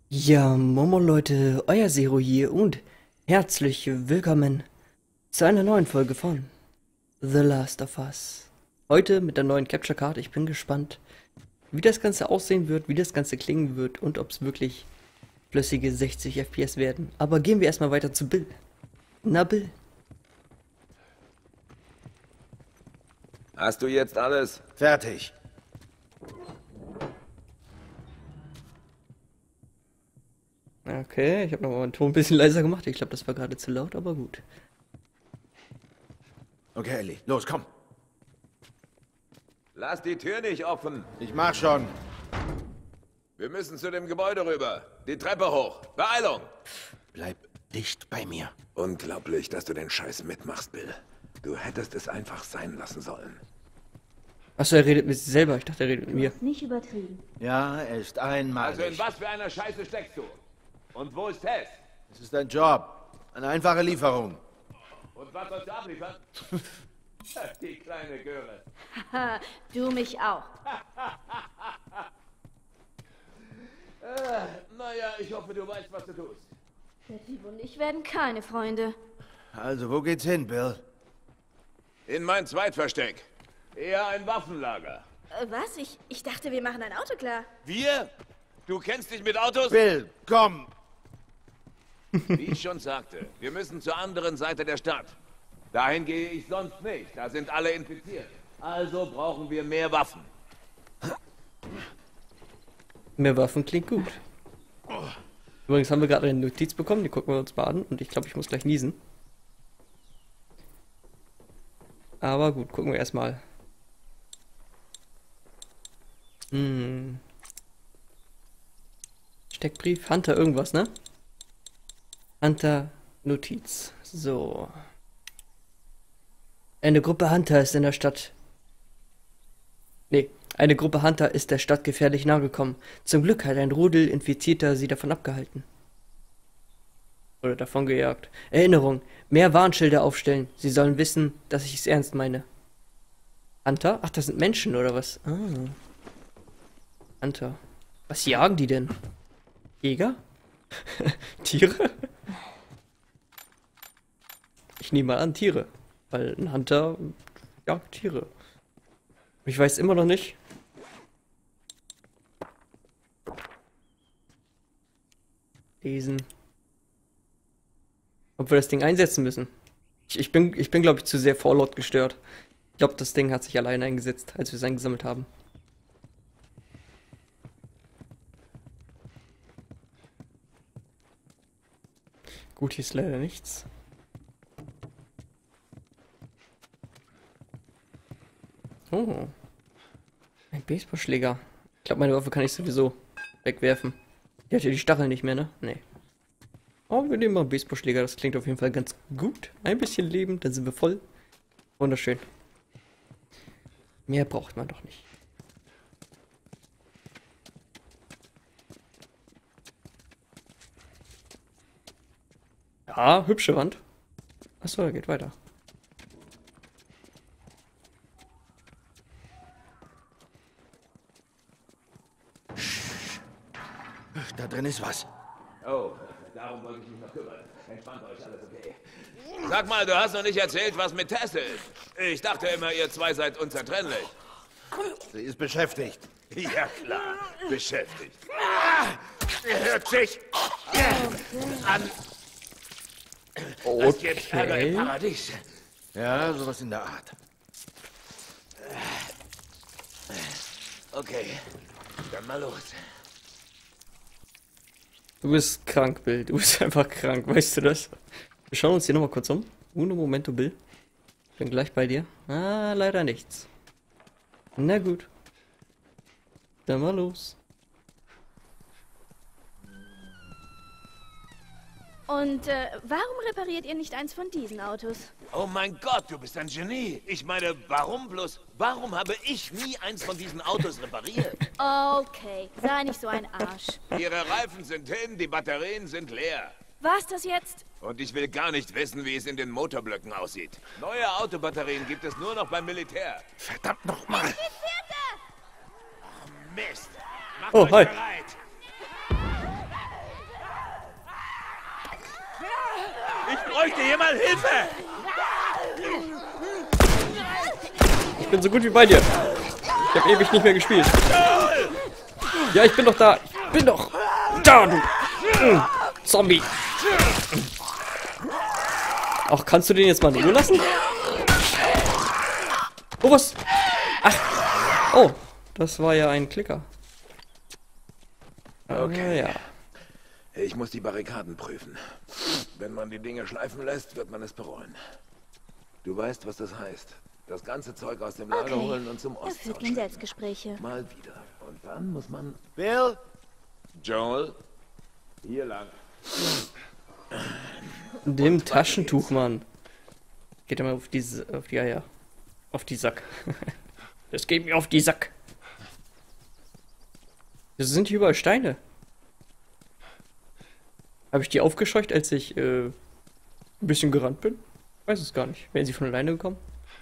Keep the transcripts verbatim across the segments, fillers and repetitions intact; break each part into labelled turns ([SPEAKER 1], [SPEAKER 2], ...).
[SPEAKER 1] Ja, Momo Leute, euer Zero hier und herzlich willkommen zu einer neuen Folge von The Last of Us. Heute mit der neuen Capture Card. Ich bin gespannt, wie das Ganze aussehen wird, wie das Ganze klingen wird und ob es wirklich flüssige sechzig F P S werden. Aber gehen wir erstmal weiter zu Bill. Na Bill?
[SPEAKER 2] Hast du jetzt alles?
[SPEAKER 3] Fertig.
[SPEAKER 1] Okay, ich habe nochmal den Ton ein bisschen leiser gemacht. Ich glaube, das war gerade zu laut, aber gut.
[SPEAKER 3] Okay, Ellie, los, komm.
[SPEAKER 2] Lass die Tür nicht offen.
[SPEAKER 3] Ich mach schon.
[SPEAKER 2] Wir müssen zu dem Gebäude rüber. Die Treppe hoch. Beeilung!
[SPEAKER 3] Bleib dicht bei mir.
[SPEAKER 2] Unglaublich, dass du den Scheiß mitmachst, Bill. Du hättest es einfach sein lassen sollen.
[SPEAKER 1] Achso, er redet mit sich selber. Ich dachte, er redet mit mir.
[SPEAKER 4] Nicht übertrieben.
[SPEAKER 3] Ja, er ist einmalig.
[SPEAKER 2] Also in was für einer Scheiße steckst du? Und wo ist Tess?
[SPEAKER 3] Es ist ein Job. Eine einfache Lieferung.
[SPEAKER 2] Und was sollst du abliefern? Die kleine Göre.
[SPEAKER 4] Haha, du mich auch.
[SPEAKER 2] Äh, naja, ich hoffe, du weißt, was du tust.
[SPEAKER 4] Der Typ und ich werden keine Freunde.
[SPEAKER 3] Also, wo geht's hin, Bill?
[SPEAKER 2] In mein Zweitversteck. Eher ein Waffenlager.
[SPEAKER 4] Äh, was? Ich, ich dachte, wir machen ein Auto klar.
[SPEAKER 2] Wir? Du kennst dich mit Autos?
[SPEAKER 3] Bill, komm!
[SPEAKER 2] Wie ich schon sagte, wir müssen zur anderen Seite der Stadt. Dahin gehe ich sonst nicht. Da sind alle infiziert. Also brauchen wir mehr Waffen.
[SPEAKER 1] Mehr Waffen klingt gut. Übrigens haben wir gerade eine Notiz bekommen, die gucken wir uns mal an und ich glaube, ich muss gleich niesen. Aber gut, gucken wir erstmal. Hm. Steckbrief, Hunter irgendwas, ne? Hunter Notiz. So. Eine Gruppe Hunter ist in der Stadt. Nee, eine Gruppe Hunter ist der Stadt gefährlich nahe gekommen. Zum Glück hat ein Rudel Infizierter sie davon abgehalten. Oder davon gejagt. Erinnerung, mehr Warnschilder aufstellen. Sie sollen wissen, dass ich es ernst meine. Hunter? Ach, das sind Menschen, oder was? Ah. Hunter. Was jagen die denn? Jäger? Tiere? Ich nehme mal an, Tiere. Weil ein Hunter jagt Tiere. Ich weiß immer noch nicht. Lesen. Ob wir das Ding einsetzen müssen. Ich, ich bin, ich bin glaube ich, zu sehr Fallout gestört. Ich glaube, das Ding hat sich alleine eingesetzt, als wir es eingesammelt haben. Gut, hier ist leider nichts. Oh. Ein Baseballschläger. Ich glaube, meine Waffe kann ich sowieso wegwerfen. Die hat ja die Stacheln nicht mehr, ne? Nee. Oh, wir nehmen mal einen Baseballschläger. Das klingt auf jeden Fall ganz gut. Ein bisschen Leben, dann sind wir voll. Wunderschön. Mehr braucht man doch nicht. Ja, hübsche Wand. Achso, er geht weiter.
[SPEAKER 3] Da drin ist was.
[SPEAKER 2] Oh, darum wollte ich mich noch kümmern. Entspannt euch, alles okay. Sag mal, du hast noch nicht erzählt, was mit Tess ist. Ich dachte immer, ihr zwei seid unzertrennlich.
[SPEAKER 3] Sie ist beschäftigt.
[SPEAKER 2] Ja klar, beschäftigt.
[SPEAKER 3] Er hört sich an.
[SPEAKER 2] Es gibt Ärger im Paradies.
[SPEAKER 3] Ja, sowas in der Art.
[SPEAKER 2] Okay, dann mal los.
[SPEAKER 1] Du bist krank, Bill. Du bist einfach krank, weißt du das? Wir schauen uns hier nochmal kurz um. Uno momento, Bill. Bin gleich bei dir. Ah, leider nichts. Na gut. Dann mal los.
[SPEAKER 4] Und äh, warum repariert ihr nicht eins von diesen Autos?
[SPEAKER 2] Oh mein Gott, du bist ein Genie. Ich meine, warum bloß, warum habe ich nie eins von diesen Autos repariert?
[SPEAKER 4] Okay, sei nicht so ein Arsch.
[SPEAKER 2] Ihre Reifen sind hin, die Batterien sind leer.
[SPEAKER 4] War's das jetzt?
[SPEAKER 2] Und ich will gar nicht wissen, wie es in den Motorblöcken aussieht. Neue Autobatterien gibt es nur noch beim Militär.
[SPEAKER 3] Verdammt nochmal.
[SPEAKER 2] Mist. Macht
[SPEAKER 1] Oh,
[SPEAKER 2] euch
[SPEAKER 1] hi.
[SPEAKER 2] bereit.
[SPEAKER 3] dir hier mal Hilfe!
[SPEAKER 1] Ich bin so gut wie bei dir. Ich habe ewig nicht mehr gespielt. Ja, ich bin doch da. Ich bin doch da, du mm, Zombie. Ach, kannst du den jetzt mal in Ruhe lassen? Oh, was? Ach. Oh, das war ja ein Klicker.
[SPEAKER 2] Okay.
[SPEAKER 1] Ah, ja.
[SPEAKER 2] Ich muss die Barrikaden prüfen. Wenn man die Dinge schleifen lässt, wird man es bereuen. Du weißt, was das heißt. Das ganze Zeug aus dem Lager
[SPEAKER 4] Okay.
[SPEAKER 2] holen und zum
[SPEAKER 4] Er
[SPEAKER 2] Ostzaun
[SPEAKER 4] führt kein
[SPEAKER 2] schleppen.
[SPEAKER 4] Selbstgespräche.
[SPEAKER 2] Mal wieder. Und dann muss man...
[SPEAKER 3] Bill?
[SPEAKER 2] Joel? Hier lang.
[SPEAKER 1] In dem Taschentuch, Mann. Geht er mal auf die, auf die Eier. Auf die Sack. Das geht mir auf die Sack. Das sind hier überall Steine. Habe ich die aufgescheucht, als ich äh, ein bisschen gerannt bin? Weiß es gar nicht. Wären sie von alleine gekommen?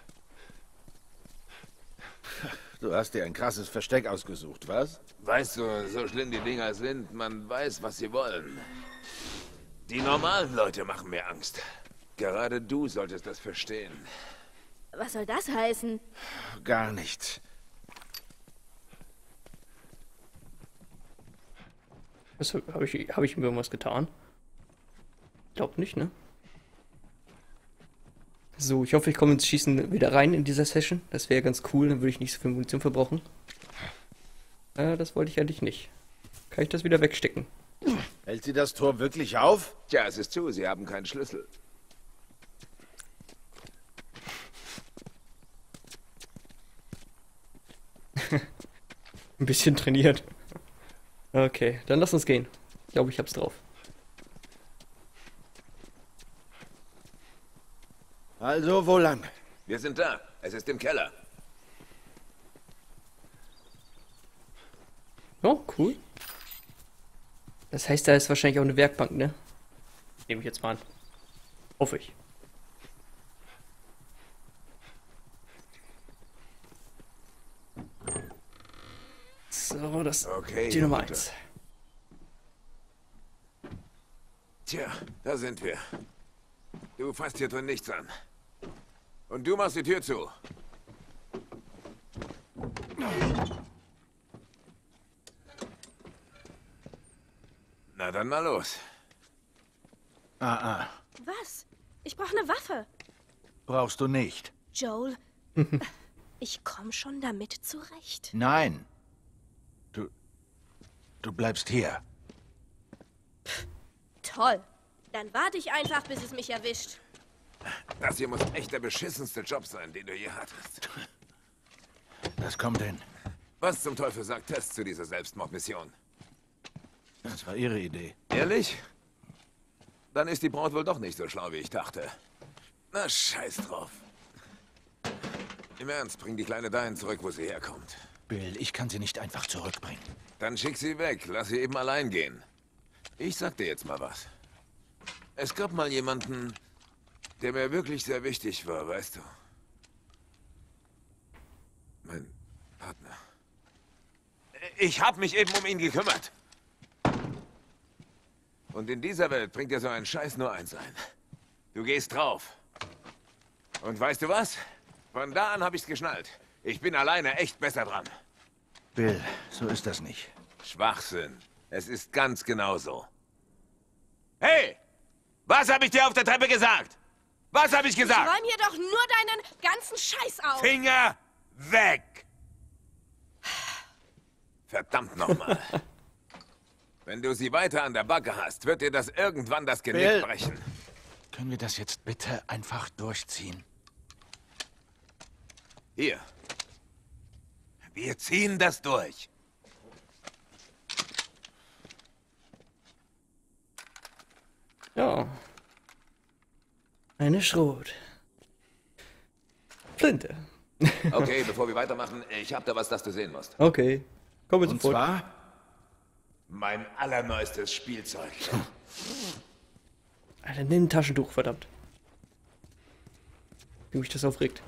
[SPEAKER 3] Du hast dir ein krasses Versteck ausgesucht, was?
[SPEAKER 2] Weißt du, so schlimm die Dinger sind, man weiß, was sie wollen. Die normalen Leute machen mir Angst. Gerade du solltest das verstehen.
[SPEAKER 4] Was soll das heißen?
[SPEAKER 3] Gar nichts.
[SPEAKER 1] Habe ich, hab ich ihm irgendwas getan? Glaub nicht, ne? So, ich hoffe, ich komme ins Schießen wieder rein in dieser Session. Das wäre ganz cool, dann würde ich nicht so viel Munition verbrauchen. Äh, das wollte ich eigentlich nicht. Kann ich das wieder wegstecken?
[SPEAKER 3] Hält sie das Tor wirklich auf?
[SPEAKER 2] Tja, es ist zu, sie haben keinen Schlüssel.
[SPEAKER 1] Ein bisschen trainiert. Okay, dann lass uns gehen. Ich glaube, ich hab's drauf.
[SPEAKER 3] Also, wo lang?
[SPEAKER 2] Wir sind da. Es ist im Keller.
[SPEAKER 1] Oh, cool. Das heißt, da ist wahrscheinlich auch eine Werkbank, ne? Nehme ich jetzt mal an. Hoffe ich. So, das
[SPEAKER 2] Okay,
[SPEAKER 1] die Nummer
[SPEAKER 2] Gute.
[SPEAKER 1] eins.
[SPEAKER 2] Tja, da sind wir. Du fasst hier drin nichts an. Und du machst die Tür zu. Na dann mal los.
[SPEAKER 3] Ah, ah.
[SPEAKER 4] Was? Ich brauche eine Waffe.
[SPEAKER 3] Brauchst du nicht.
[SPEAKER 4] Joel, ich komme schon damit zurecht.
[SPEAKER 3] Nein. Du... Du bleibst hier.
[SPEAKER 4] Toll. Dann warte ich einfach, bis es mich erwischt.
[SPEAKER 2] Das hier muss echt der beschissenste Job sein, den du je hattest.
[SPEAKER 3] Das kommt hin.
[SPEAKER 2] Was zum Teufel sagt Tess zu dieser Selbstmordmission?
[SPEAKER 3] Das war ihre Idee.
[SPEAKER 2] Ehrlich? Dann ist die Braut wohl doch nicht so schlau, wie ich dachte. Na, scheiß drauf. Im Ernst, bring die Kleine dahin zurück, wo sie herkommt.
[SPEAKER 3] Bill, ich kann sie nicht einfach zurückbringen.
[SPEAKER 2] Dann schick sie weg, lass sie eben allein gehen. Ich sag dir jetzt mal was. Es gab mal jemanden, der mir wirklich sehr wichtig war, weißt du. Mein Partner. Ich hab mich eben um ihn gekümmert. Und in dieser Welt bringt dir so ein Scheiß nur eins ein. Du gehst drauf. Und weißt du was? Von da an hab ich's geschnallt. Ich bin alleine echt besser dran.
[SPEAKER 3] Bill, so ist das nicht.
[SPEAKER 2] Schwachsinn. Es ist ganz genauso. Hey! Was habe ich dir auf der Treppe gesagt? Was habe ich gesagt?
[SPEAKER 4] Räum hier doch nur deinen ganzen Scheiß auf.
[SPEAKER 2] Finger weg! Verdammt nochmal. Wenn du sie weiter an der Backe hast, wird dir das irgendwann das Genick
[SPEAKER 3] Bill.
[SPEAKER 2] brechen.
[SPEAKER 3] Können wir das jetzt bitte einfach durchziehen?
[SPEAKER 2] Hier. Wir ziehen das durch.
[SPEAKER 1] Ja. Eine Schrot. Flinte.
[SPEAKER 2] Okay, bevor wir weitermachen, ich hab da was, das du sehen musst.
[SPEAKER 1] Okay. Komm jetzt
[SPEAKER 3] Und
[SPEAKER 1] sofort.
[SPEAKER 3] zwar?
[SPEAKER 2] Mein allerneuestes Spielzeug.
[SPEAKER 1] Alter, nimm ein Taschentuch, verdammt. Wie mich das aufregt.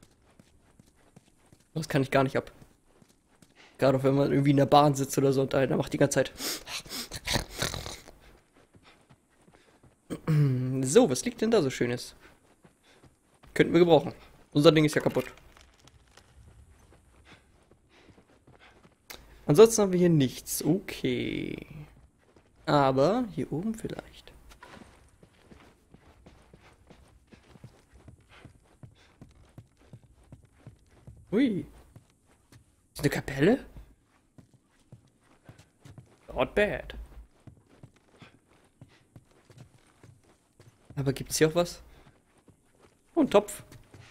[SPEAKER 1] Das kann ich gar nicht ab. Gerade auch wenn man irgendwie in der Bahn sitzt oder so und einer macht die ganze Zeit. So, was liegt denn da so Schönes? Könnten wir gebrauchen. Unser Ding ist ja kaputt. Ansonsten haben wir hier nichts. Okay. Aber hier oben vielleicht. Ui. Ist eine Kapelle? Not bad. Aber gibt's hier auch was? Oh, ein Topf.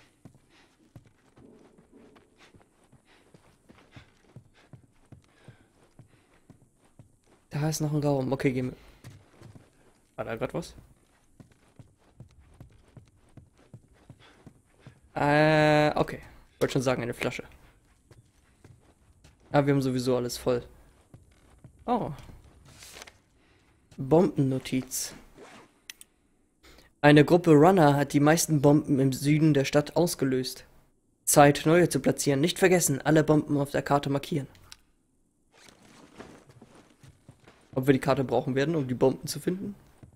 [SPEAKER 1] Da ist noch ein Raum. Okay, gehen wir. War da gerade was? Äh, okay. Ich wollte schon sagen, eine Flasche. Aber wir haben sowieso alles voll. Oh. Bombennotiz. Eine Gruppe Runner hat die meisten Bomben im Süden der Stadt ausgelöst. Zeit, neue zu platzieren. Nicht vergessen, alle Bomben auf der Karte markieren. Ob wir die Karte brauchen werden, um die Bomben zu finden?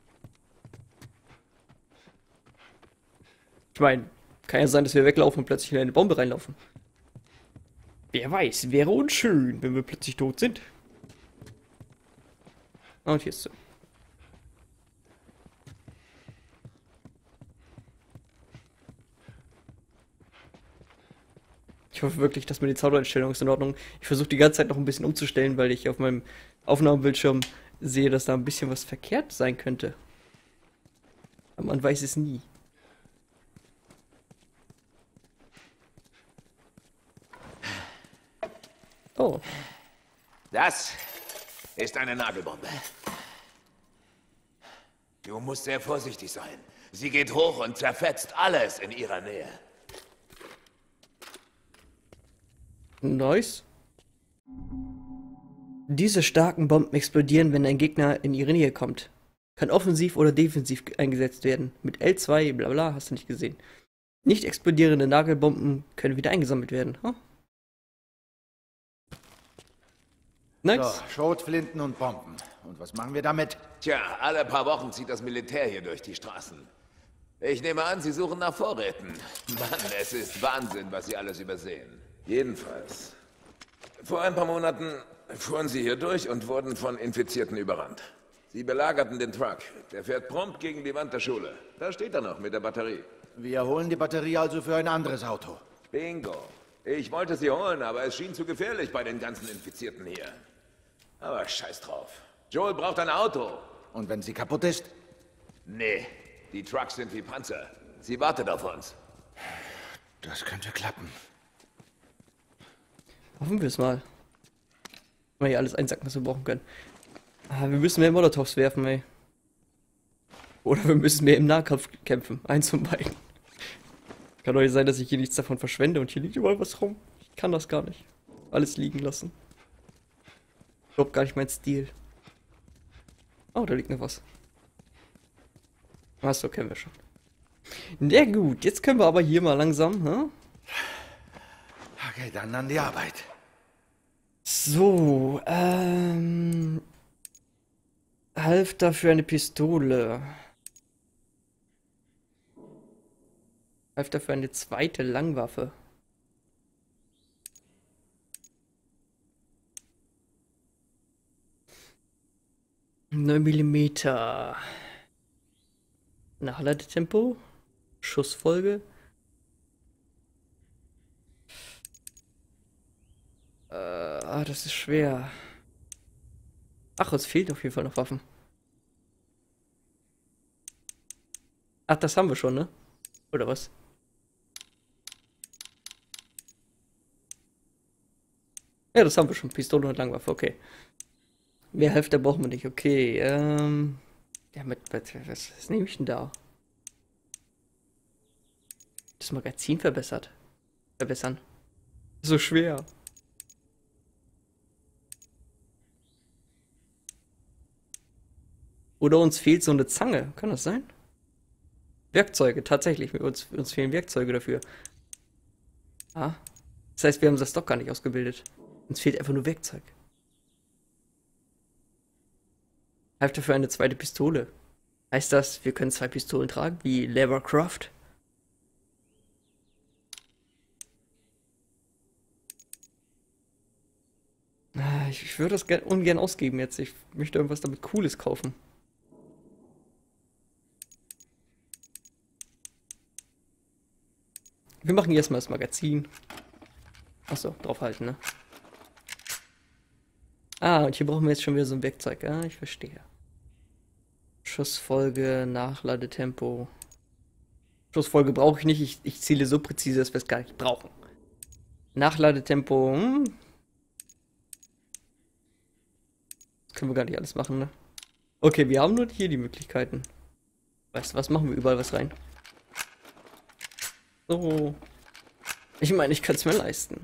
[SPEAKER 1] Ich meine, kann ja sein, dass wir weglaufen und plötzlich in eine Bombe reinlaufen. Wer weiß, wäre unschön, wenn wir plötzlich tot sind. Und hier ist so. Ich hoffe wirklich, dass mir die Zaubereinstellung ist in Ordnung. Ich versuche die ganze Zeit noch ein bisschen umzustellen, weil ich auf meinem Aufnahmebildschirm sehe, dass da ein bisschen was verkehrt sein könnte. Aber man weiß es nie. Oh.
[SPEAKER 2] Das ist eine Nagelbombe. Du musst sehr vorsichtig sein. Sie geht hoch und zerfetzt alles in ihrer Nähe.
[SPEAKER 1] Nice. Diese starken Bomben explodieren, wenn ein Gegner in ihre Nähe kommt. Kann offensiv oder defensiv eingesetzt werden. Mit L zwei, bla bla, hast du nicht gesehen. Nicht explodierende Nagelbomben können wieder eingesammelt werden. Huh? Nice.
[SPEAKER 3] So, Schrotflinten und Bomben. Und was machen wir damit?
[SPEAKER 2] Tja, alle paar Wochen zieht das Militär hier durch die Straßen. Ich nehme an, sie suchen nach Vorräten. Mann, es ist Wahnsinn, was sie alles übersehen. Jedenfalls. Vor ein paar Monaten fuhren sie hier durch und wurden von Infizierten überrannt. Sie belagerten den Truck. Der fährt prompt gegen die Wand der Schule. Da steht er noch mit der Batterie.
[SPEAKER 3] Wir holen die Batterie also für ein anderes Auto.
[SPEAKER 2] Bingo. Ich wollte sie holen, aber es schien zu gefährlich bei den ganzen Infizierten hier. Aber scheiß drauf. Joel braucht ein Auto.
[SPEAKER 3] Und wenn sie kaputt ist?
[SPEAKER 2] Nee, die Trucks sind wie Panzer. Sie wartet auf uns.
[SPEAKER 3] Das könnte klappen.
[SPEAKER 1] Hoffen wir es mal. Mal hier alles einsacken, was wir brauchen können. Ah, wir müssen mehr Molotovs werfen, ey. Oder wir müssen mehr im Nahkampf kämpfen. Eins von beiden. Kann doch nicht sein, dass ich hier nichts davon verschwende und hier liegt überall was rum. Ich kann das gar nicht. Alles liegen lassen. Überhaupt gar nicht mein Stil. Oh, da liegt noch was. Achso, kennen wir schon. Na gut, jetzt können wir aber hier mal langsam, hm?
[SPEAKER 3] Okay, dann an die Arbeit.
[SPEAKER 1] So, ähm... Halfter für eine Pistole. Halfter für eine zweite Langwaffe. neun Millimeter. Nachladetempo. Schussfolge. Äh, ah, das ist schwer. Ach, es fehlt auf jeden Fall noch Waffen. Ach, das haben wir schon, ne? Oder was? Ja, das haben wir schon. Pistole und Langwaffe, okay. Mehr Hälfte brauchen wir nicht, okay. Ähm. Ja, mit, mit was, was nehme ich denn da? Das Magazin verbessert. Verbessern. So schwer. Oder uns fehlt so eine Zange. Kann das sein? Werkzeuge, tatsächlich. Uns, uns fehlen Werkzeuge dafür. Ah. Das heißt, wir haben das doch gar nicht ausgebildet. Uns fehlt einfach nur Werkzeug. Hälfte für eine zweite Pistole. Heißt das, wir können zwei Pistolen tragen, wie Lara Croft? Ah, Ich, ich würde das gern, ungern ausgeben jetzt. Ich möchte irgendwas damit Cooles kaufen. Wir machen hier erstmal das Magazin. Achso, draufhalten, ne? Ah, und hier brauchen wir jetzt schon wieder so ein Werkzeug. Ah, ich verstehe. Schussfolge, Nachladetempo. Schussfolge brauche ich nicht. Ich, ich ziele so präzise, dass wir es gar nicht brauchen. Nachladetempo. Hm. Das können wir gar nicht alles machen, ne? Okay, wir haben nur hier die Möglichkeiten. Weißt du was? Machen wir überall was rein. So. Ich meine, ich kann es mir leisten.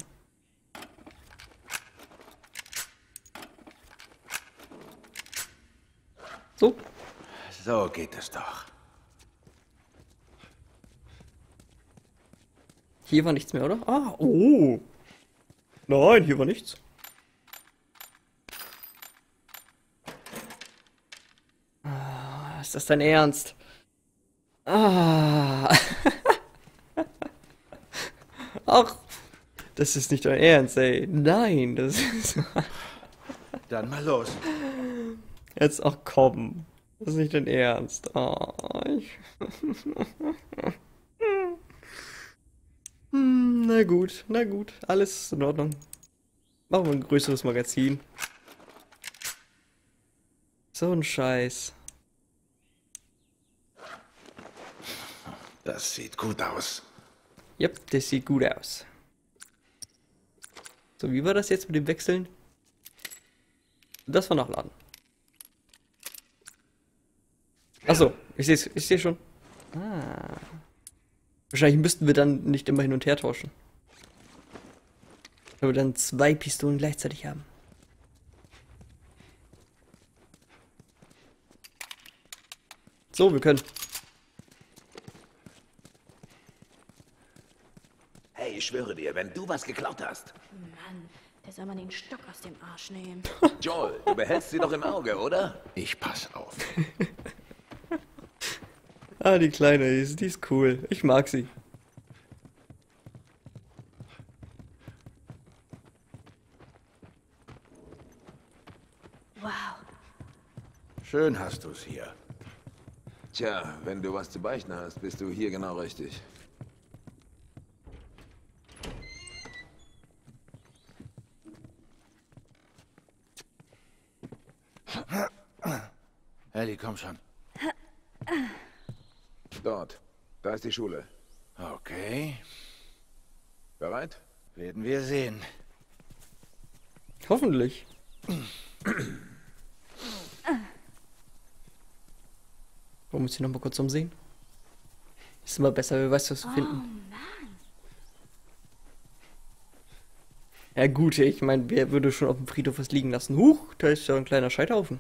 [SPEAKER 1] So.
[SPEAKER 3] So geht es doch.
[SPEAKER 1] Hier war nichts mehr, oder? Ah, oh. Nein, hier war nichts. Ah, ist das dein Ernst? Ah. Ach, das ist nicht dein Ernst, ey. Nein, das ist...
[SPEAKER 3] Dann mal los.
[SPEAKER 1] Jetzt auch komm. Das ist nicht dein Ernst. Oh, ich... Hm, na gut, na gut. Alles in Ordnung. Machen wir ein größeres Magazin. So ein Scheiß.
[SPEAKER 3] Das sieht gut aus.
[SPEAKER 1] Yep, das sieht gut aus. So, wie war das jetzt mit dem Wechseln? Das war nachladen. Achso, ich sehe ich seh schon. Ah. Wahrscheinlich müssten wir dann nicht immer hin und her tauschen. Wenn wir dann zwei Pistolen gleichzeitig haben. So, wir können.
[SPEAKER 2] Hey, ich schwöre dir, wenn du was geklaut hast.
[SPEAKER 4] Mann, der soll mal den Stock aus dem Arsch nehmen.
[SPEAKER 2] Joel, du behältst sie doch im Auge, oder?
[SPEAKER 3] Ich pass auf.
[SPEAKER 1] Ah, die Kleine, die ist, die ist cool. Ich mag sie.
[SPEAKER 4] Wow.
[SPEAKER 3] Schön hast du's hier.
[SPEAKER 2] Tja, wenn du was zu beichten hast, bist du hier genau richtig.
[SPEAKER 3] Ellie, komm schon.
[SPEAKER 2] Dort. Da ist die Schule.
[SPEAKER 3] Okay,
[SPEAKER 2] Bereit?
[SPEAKER 3] werden wir sehen.
[SPEAKER 1] Hoffentlich. Wollen wir uns hier nochmal kurz umsehen? Ist immer besser, wer weiß, was wir finden. Ja gut, ich meine, wer würde schon auf dem Friedhof was liegen lassen? Huch, da ist ja ein kleiner Scheiterhaufen.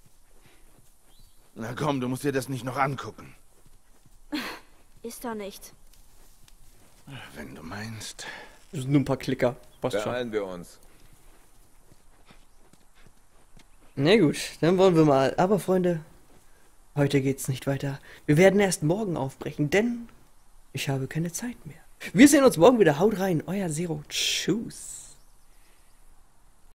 [SPEAKER 3] Na komm, du musst dir das nicht noch angucken.
[SPEAKER 4] Ist doch nicht.
[SPEAKER 3] Wenn du meinst.
[SPEAKER 1] Das sind nur ein paar Klicker. Passt schon.
[SPEAKER 2] Beeilen wir uns.
[SPEAKER 1] Na gut, dann wollen wir mal. Aber Freunde, heute geht's nicht weiter. Wir werden erst morgen aufbrechen, denn ich habe keine Zeit mehr. Wir sehen uns morgen wieder. Haut rein, euer Zero. Tschüss.